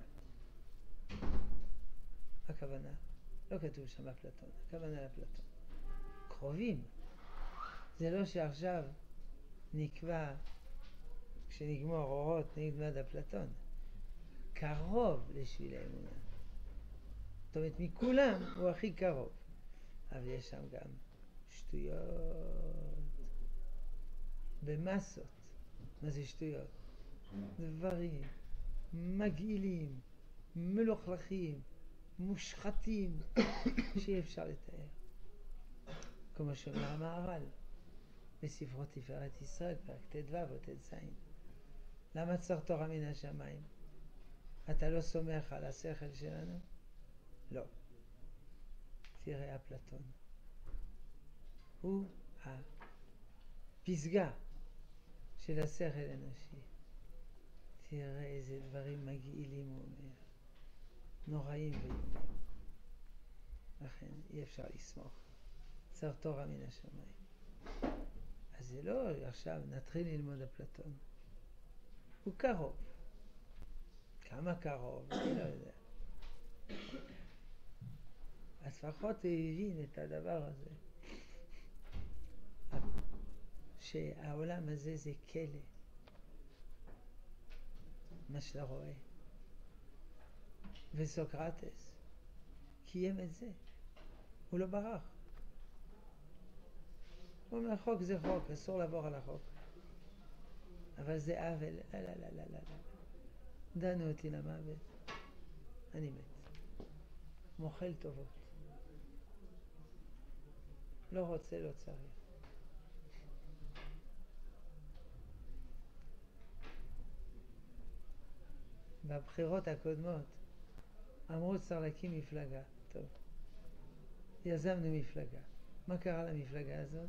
הכוונה, לא כתוב שם אפלטון, הכוונה לאפלטון. קרובים. זה לא שעכשיו נקבע, כשנגמור אורות נלמד אפלטון. קרוב לשביל האמונה. זאת אומרת, מכולם הוא הכי קרוב. אבל יש שם גם שטויות במסות. מה זה שטויות? דברים מגעילים, מלוכלכים, מושחתים, שאי אפשר לתאר. כמו שאומר המהר"ל בספרו תפארת ישראל, פרק ט"ו או ט"ז. למה צריך תורה מן השמיים? אתה לא סומך על השכל שלנו? לא. תראה אפלטון. הוא הפסגה של השכל האנושי. תראה איזה דברים מגעילים הוא אומר. נוראים ואיומים. לכן אי אפשר לסמוך. צריך תורה מן השמיים. אז זה לא עכשיו נתחיל ללמוד אפלטון. הוא קרוב. כמה קרוב? אני לא יודע. אז לפחות הוא הבין את הדבר הזה. שהעולם הזה זה כלא. מה שאתה רואה. וסוקרטס קיים את זה. הוא לא ברח. הוא אומר, חוק זה חוק, אסור לעבור על החוק. אבל זה עוול. לא. דנו אותי למוות. אני מת. מוכל טובות. לא רוצה, לא צריך. בבחירות הקודמות אמרו צריך להקים מפלגה. טוב. יזמנו מפלגה. מה קרה למפלגה הזאת?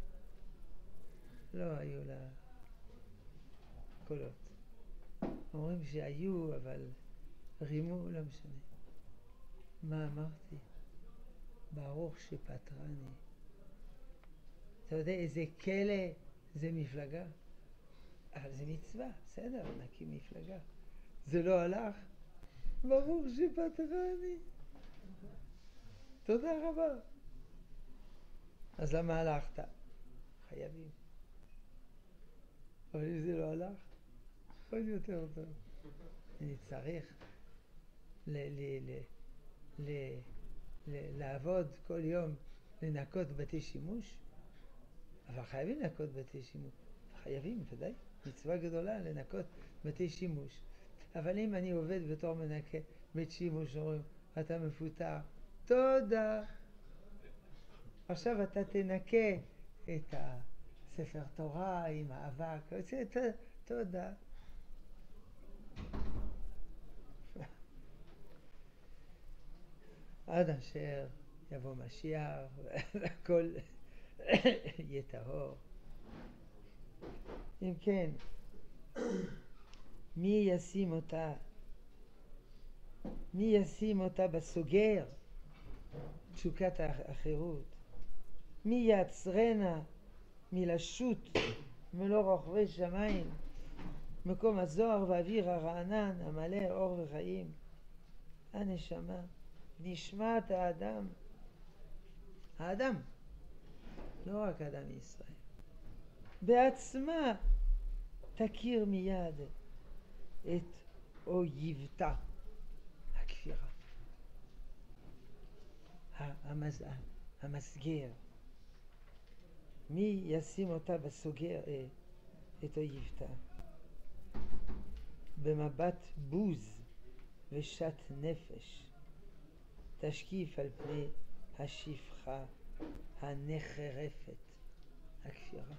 לא היו לה קולות. אומרים שהיו, אבל רימו, לא משנה. מה אמרתי? ברוך שפטרני. אתה יודע איזה כלא זה מפלגה? אבל זה מצווה, בסדר, נקים מפלגה. זה לא הלך? ברוך שפטרני. תודה רבה. אז למה הלכת? חייבים. אבל אם זה לא הלך, עוד יותר טוב. אני צריך לעבוד כל יום, לנקות בתי שימוש, אבל חייבים לנקות בתי שימוש. חייבים, ודאי. מצווה גדולה לנקות בתי שימוש. אבל אם אני עובד בתור מנקה בית שימוש, אומרים, אתה מפוטר, תודה. עכשיו אתה תנקה את הספר תורה עם האבק, תודה. עד אשר יבוא משיח והכל יהיה טהור. אם כן, מי ישים אותה בסוגר? תשוקת החירות. מי יעצרנה מלשוט מלוא רוחבי שמיים, מקום הזוהר והאוויר הרענן, המלא אור וחיים. הנשמה, נשמת האדם, האדם, לא רק אדם מישראל, בעצמה תכיר מיד את אויבתה, הכפירה, המסגר. מי ישים אותה בסוגר? את אויבתה. במבט בוז ושת נפש תשקיף על פני השפחה הנחרפת, הכפירה.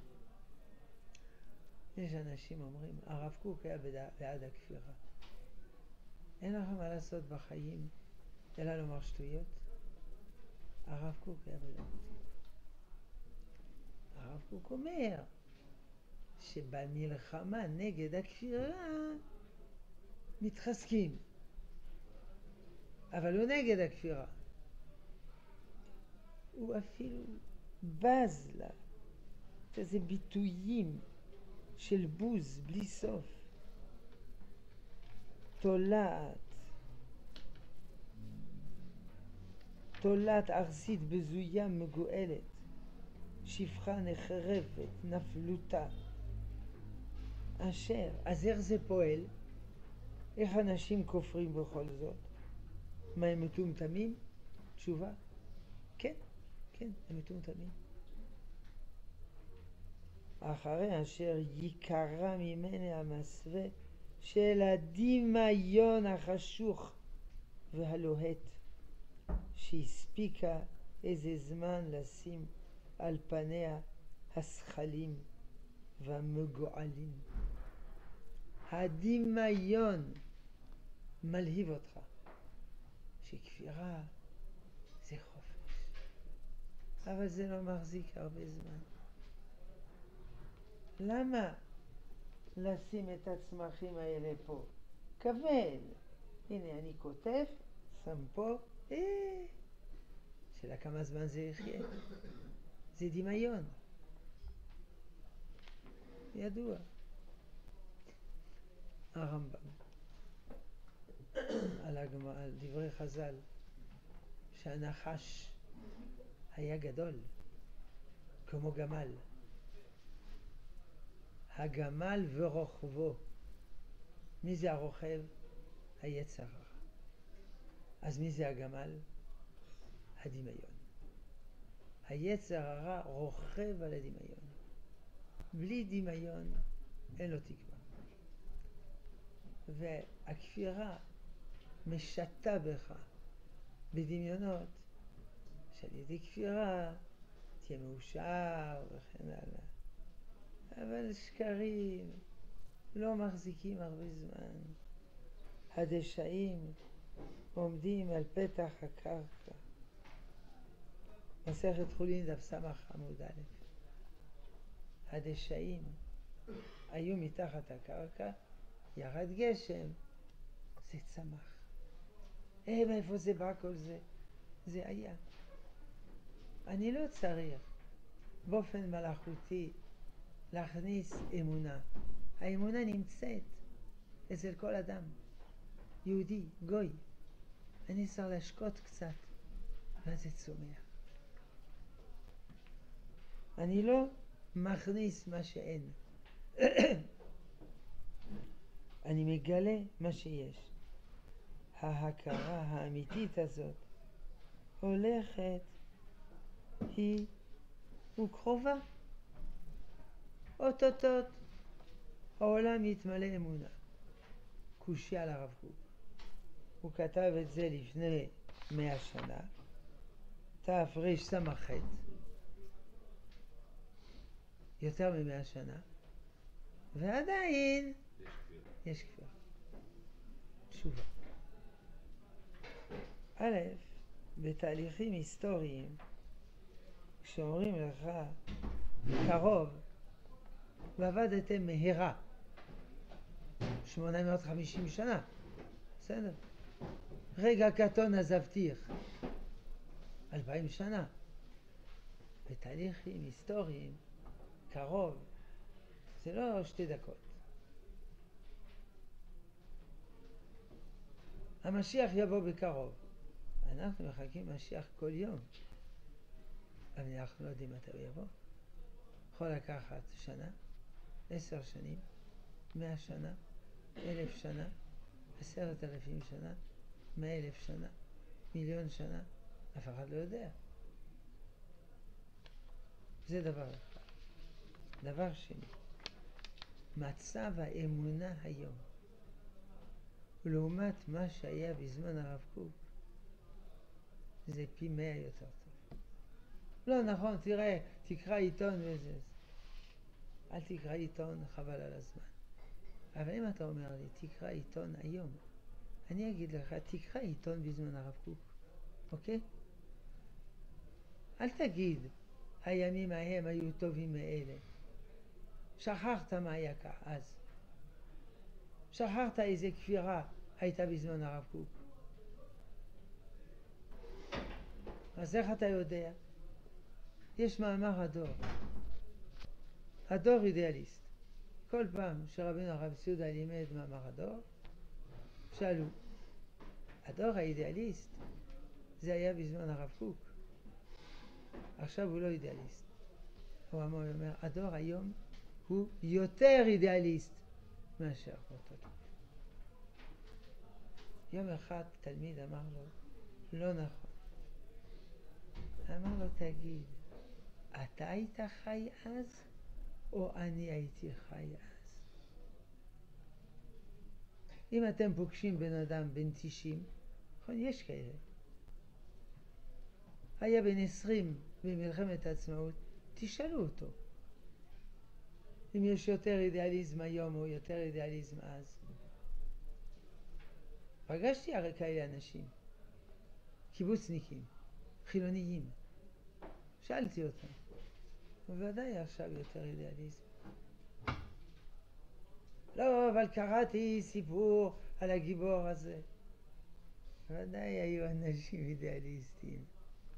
יש אנשים אומרים, הרב קוק היה בעד הכפירה. אין לכם מה לעשות בחיים אלא לומר שטויות. הרב קוק היה בעד הכפירה. הרב קוק אומר שבמלחמה נגד הכפירה מתחזקים, אבל הוא נגד הכפירה. הוא אפילו בז לה, איזה ביטויים של בוז בלי סוף. תולעת ארסית בזויה מגואלת, שפחה נחרפת, נפלותה. אשר, אז איך זה פועל? איך אנשים כופרים בכל זאת? מה, הם מטומטמים? תשובה, כן, הם מטומטמים. אחרי אשר יקרה ממני המסווה של הדמיון החשוך והלוהט, שהספיקה איזה זמן לשים על פניה השכלים והמגועלים. הדמיון מלהיב אותך, שכפירה זה חופש, אבל זה לא מחזיק הרבה זמן. למה לשים את הצמחים האלה פה? כבל. הנה אני כותב, שם פה, שאלה כמה זמן זה יחיה. זה דמיון. ידוע. הרמב"ם על דברי חז"ל שהנחש היה גדול כמו גמל. הגמל ורוכבו. מי זה הרוכב? היצר הרע. אז מי זה הגמל? הדמיון. היצר הרע רוכב על הדמיון. בלי דמיון אין לו תקווה. והכפירה משתה בך בדמיונות שעל ידי כפירה תהיה מאושר וכן הלאה. אבל שקרים לא מחזיקים הרבה זמן. הדשאים עומדים על פתח הקרקע. מסכת חולין דף סמך עמוד א'. הדשאים היו מתחת הקרקע, ירד גשם, זה צמח. מאיפה זה בא כל זה? זה היה. אני לא צריך באופן מלאכותי להכניס אמונה. האמונה נמצאת אצל כל אדם, יהודי, גוי. אני צריך להשקות קצת, ואז זה צומח. אני לא מכניס מה שאין. אני מגלה מה שיש. ההכרה האמיתית הזאת הולכת, היא וקרובה. אוטוטוט העולם יתמלא אמונה. קושי על הרב קוק. הוא כתב את זה לפני 100 שנה, תרס"ח, יותר מ100 שנה, ועדיין יש כפירה. תשובה. א', בתהליכים היסטוריים, כשאומרים לך קרוב ועבדתם מהרה 850 שנה, בסדר. רגע קטון עזבתיך 2000 שנה. בתהליכים היסטוריים קרוב זה לא 2 דקות. המשיח יבוא בקרוב. אנחנו מחכים משיח כל יום. אבל אנחנו לא יודעים מתי הוא יבוא. יכול לקחת שנה, 10 שנים, 100 שנה, 1,000 שנה, 10,000 שנה, 100,000 שנה, 1,000,000 שנה. אף אחד לא יודע. זה דבר אחד. דבר שני, מצב האמונה היום, לעומת מה שהיה בזמן הרב קוק, זה פי 100 יותר טוב. לא נכון, תראה, תקרא עיתון וזה. אל תקרא עיתון, חבל על הזמן. אבל אם אתה אומר לי, תקרא עיתון היום, אני אגיד לך, תקרא עיתון בזמן הרב קוק, אוקיי? אל תגיד, הימים ההם היו טובים מאלה. שכחת מה היה אז. שכחת איזה כפירה הייתה בזמן הרב קוק. אז איך אתה יודע? יש מאמר הדור. הדור אידיאליסט. כל פעם שרבינו הרב ציודה לימד מאמר הדור, שאלו, הדור האידיאליסט זה היה בזמן הרב קוק. עכשיו הוא לא אידיאליסט. הוא אומר, הדור היום הוא יותר אידיאליסט מאשר אותו. יום אחד תלמיד אמר לו, לא נכון. אמר לו, תגיד, אתה היית חי אז או אני הייתי חי אז? אם אתם פוגשים בן אדם בן 90, נכון, יש כאלה. היה בן 20 במלחמת העצמאות, תשאלו אותו. אם יש יותר אידיאליזם היום או יותר אידיאליזם אז. פגשתי הרי כאלה אנשים, קיבוצניקים, חילוניים. שאלתי אותם, בוודאי עכשיו יותר אידיאליזם. לא, אבל קראתי סיפור על הגיבור הזה. בוודאי היו אנשים אידיאליסטים.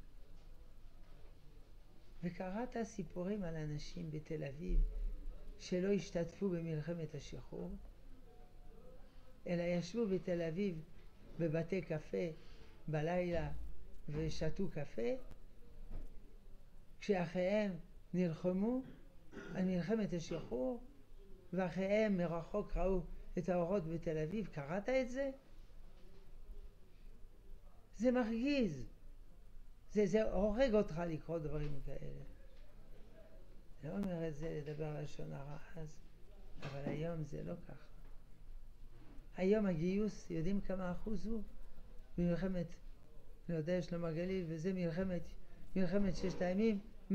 וקראת סיפורים על אנשים בתל אביב שלא השתתפו במלחמת השחרור, אלא ישבו בתל אביב בבתי קפה בלילה ושתו קפה, כשאחיהם נלחמו על מלחמת השחרור, ואחיהם מרחוק ראו את האורות בתל אביב. קראת את זה? זה מרגיז. זה הורג אותך לקרוא דברים כאלה. אני לא אומר את זה לדבר לשון הרע אז, אבל היום זה לא ככה. היום הגיוס, יודעים כמה אחוז הוא? במלחמת, אני יודע, שלמה גליל, וזה מלחמת 6 הימים, 110%.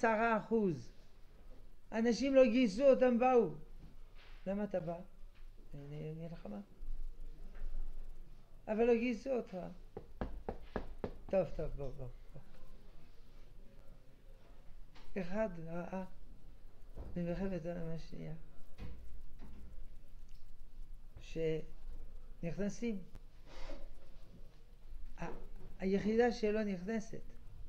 אנשים לא גייסו אותם, באו. למה אתה בא? מלחמה. אבל לא גייסו אותך. טוב, בוא. אחד ראה במלחמת העולם השנייה שנכנסים, היחידה שלו נכנסת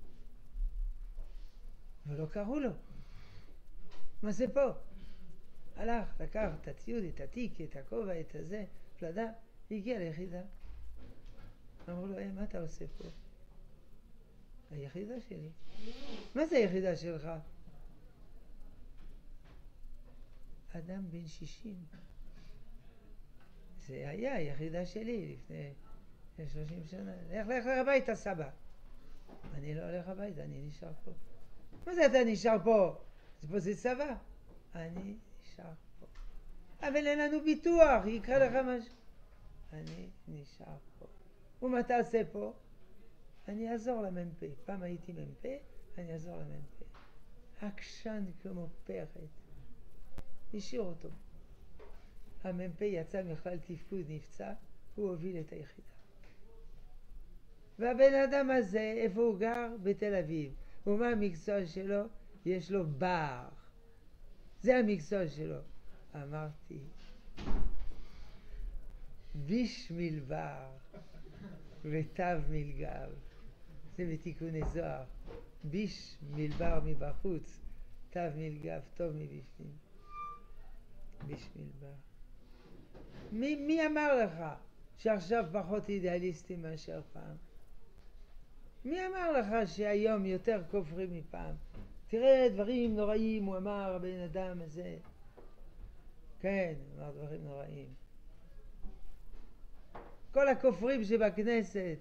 ולא קראו לו. מה זה פה? הלך, לקח את הציוד, את התיק, את הכובע, את הזה, פלדה, הגיע ליחידה. אמרו לו, מה אתה עושה פה? היחידה שלי. מה זה היחידה שלך? אדם בן 60. זה היה היחידה שלי לפני 30 שנה. לך הביתה, סבא. אני לא הולך הביתה, אני נשאר פה. מה זה אתה נשאר פה? פה זה צבא. אני נשאר פה. אבל אין לנו ביטוח, יקרה לך משהו. אני נשאר פה. ומה אתה עושה פה? אני אעזור למ"פ. פעם הייתי מ"פ, אני אעזור למ"פ. עקשן כמו פרט. השאיר אותו. המ"פ יצא מכלל תפקוד, נפצע, הוא הוביל את היחידה. והבן אדם הזה, איפה הוא גר? בתל אביב. ומה המקצוע שלו? יש לו בר. זה המקצוע שלו. אמרתי, ביש מלבר ותו מלגב. זה בתיקוני זוהר. ביש מלבר מבחוץ, תו מלגב טוב מבפנים. בשביל בר. מי אמר לך שעכשיו פחות אידיאליסטים מאשר פעם? מי אמר לך שהיום יותר כופרים מפעם? תראה, דברים נוראים, הוא אמר, הבן אדם הזה. כן, הוא אמר דברים נוראים. כל הכופרים שבכנסת,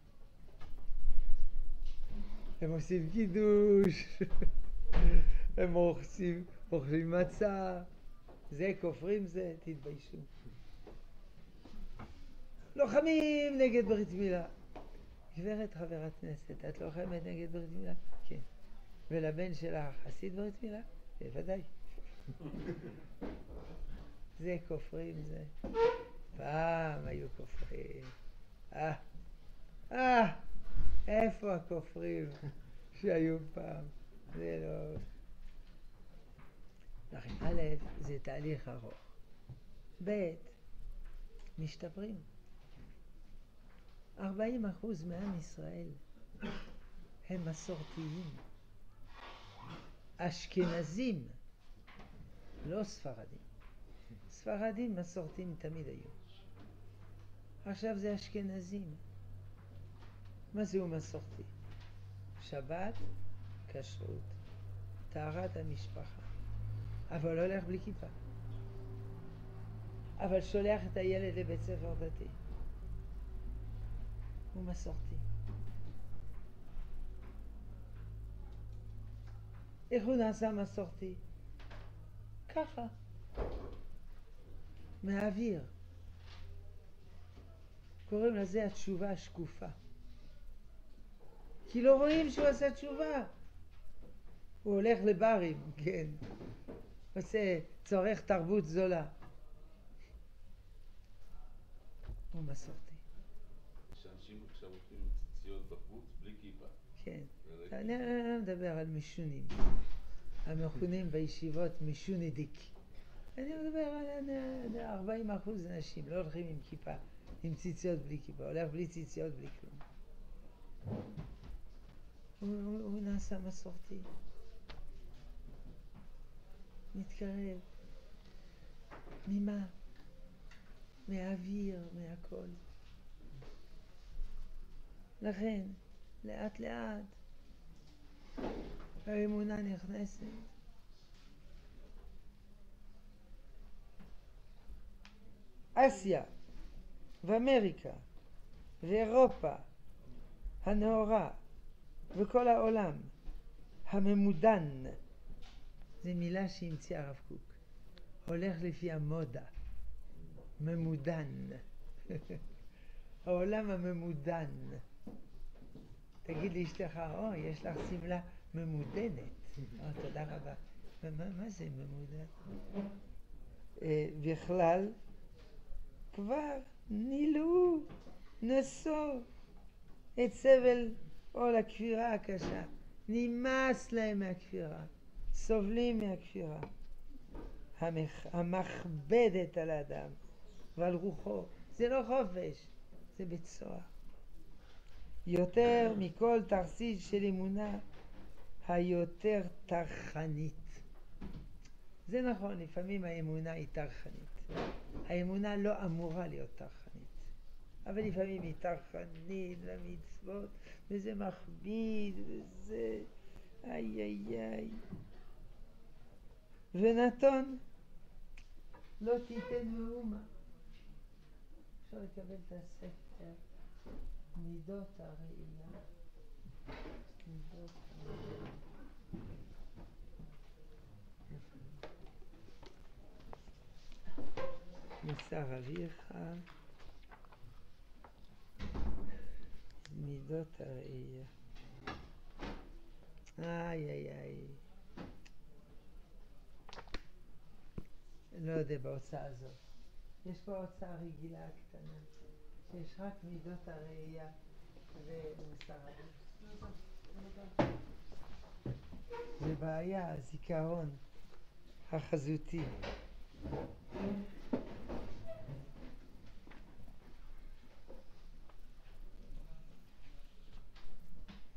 הם עושים קידוש, הם אוכלים מצה, זה כופרים זה, תתביישו. לוחמים נגד ברית מילה. גברת חברת כנסת, את לוחמת נגד ברית מילה? כן. ולבן שלך עשית ברית מילה? בוודאי. זה כופרים זה. פעם היו כופרים. איפה הכופרים שהיו פעם? זה לא... לכן, א', זה תהליך ארוך. ב', משתפרים. 40% מעם ישראל הם מסורתיים. אשכנזים, לא ספרדים. ספרדים מסורתיים תמיד היו. עכשיו זה אשכנזים. מה זהו מסורתי? שבת, כשרות, טהרת המשפחה. אבל הולך בלי כיפה. אבל שולח את הילד לבית ספר דתי. הוא מסורתי. איך הוא נעשה מסורתי? ככה. מהאוויר. קוראים לזה התשובה השקופה. כי לא רואים שהוא עשה תשובה. הוא הולך לברים, כן. עושה, צורך תרבות זולה. הוא מסורתי. שאנשים עכשיו הולכים עם ציציות בחוץ בלי כיפה. כן. אני מדבר על משונים. המכונים בישיבות משונדיק. אני מדבר על 40% אנשים, לא הולכים עם כיפה, עם ציציות בלי כיפה. הולך בלי ציציות, בלי כלום. הוא נעשה מסורתי. מתקרב. ממה? מהאוויר, מהכל. לכן, לאט לאט, האמונה נכנסת. אסיה ואמריקה ואירופה הנאורה וכל העולם הממודן, זו מילה שהמציא הרב קוק, הולך לפי המודה, ממודן. העולם הממודן. תגיד לאשתך, יש לך סמלה ממודנת. תודה רבה. מה זה ממודן? בכלל, כבר נילאו, נסו את סבל עול הכפירה הקשה. נמאס להם מהכפירה. סובלים מהכפירה. המכבדת על האדם ועל רוחו. זה לא חופש, זה בית סוהר. יותר מכל תכסיס של אמונה, היותר טרחנית. זה נכון, לפעמים האמונה היא טרחנית. האמונה לא אמורה להיות טרחנית. אבל לפעמים היא טרחנית למצוות, וזה מכביד, וזה... איי איי איי. ונתון, לא תיתן מאומה. אפשר לקבל את הספר מידות הראייה. מידות הראייה. מוסר אביך, מידות הראייה. איי איי איי. לא יודע בהוצאה הזאת. יש פה הוצאה רגילה קטנה, שיש רק מידות הראייה ומוסר אביך. זה בעיה, הזיכרון החזותי.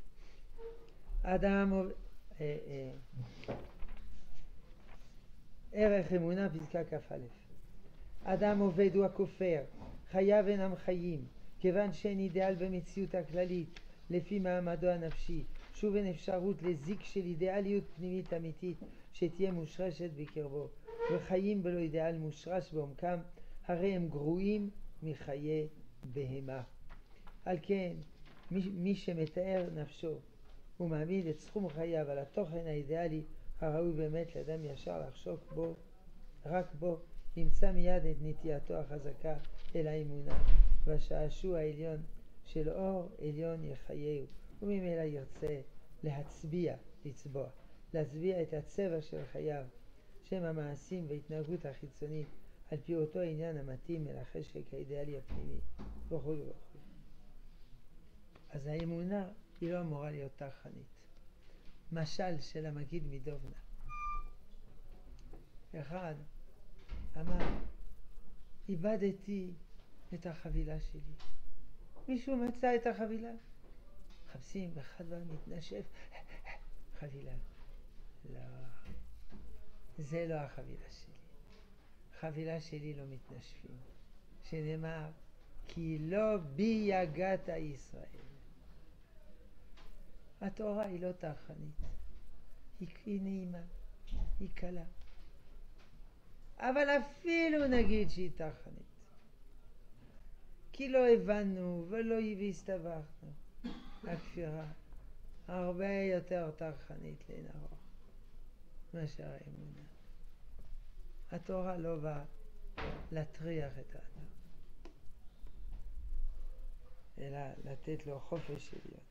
אדם ערך אמונה פסקה כ"א. אדם עובד הוא הכופר, חייו אינם חיים, כיוון שאין אידאל במציאות הכללית, לפי מעמדו הנפשי, שוב אין אפשרות לזיק של אידאליות פנימית אמיתית שתהיה מושרשת בקרבו, וחיים בלא אידאל מושרש בעומקם, הרי הם גרועים מחיי בהמה. על כן, מי שמתאר נפשו ומעמיד את סכום חייו על התוכן האידאלי הראוי באמת לאדם ישר לחשוק בו, רק בו, ימצא מיד את נטייתו החזקה אל האמונה והשעשוע העליון של אור עליון יחייהו, וממילא ירצה להצביע את הצבע של חייו, שם המעשים וההתנהגות החיצונית על פי אותו עניין המתאים אל החשק האידאלי הפנימי וכו' וכו'. אז האמונה היא לא אמורה להיות טרחנית. משל של המגיד מדובנה, אחד אמר, איבדתי את החבילה שלי. מישהו מצא את החבילה? מחפשים, אחד כבר מתנשף, חבילה. לא, זה לא החבילה שלי. החבילה שלי לא מתנשפים. שנאמר, כי לא בי יגעת ישראל. התורה היא לא טרחנית, היא נעימה, היא קלה. אבל אפילו נגיד שהיא טרחנית, כי לא הבנו ולא הסתבכנו, הכפירה הרבה יותר טרחנית לאין ארוך מאשר האמונה. התורה לא באה להטריח את האדם, אלא לתת לו חופש עליון.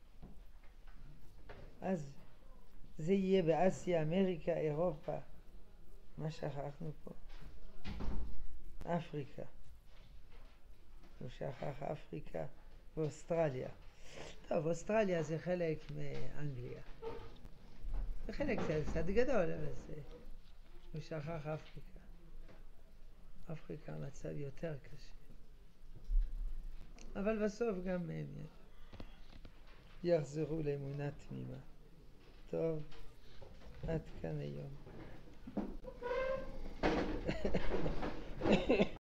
אז זה יהיה באסיה, אמריקה, אירופה, מה שכחנו פה? אפריקה. הוא שכח אפריקה ואוסטרליה. טוב, אוסטרליה זה חלק מאנגליה. זה חלק קצת גדול, אבל הוא שכח אפריקה. אפריקה מצב יותר קשה. אבל בסוף גם הם יחזרו לאמונה תמימה. טוב, עד כאן היום.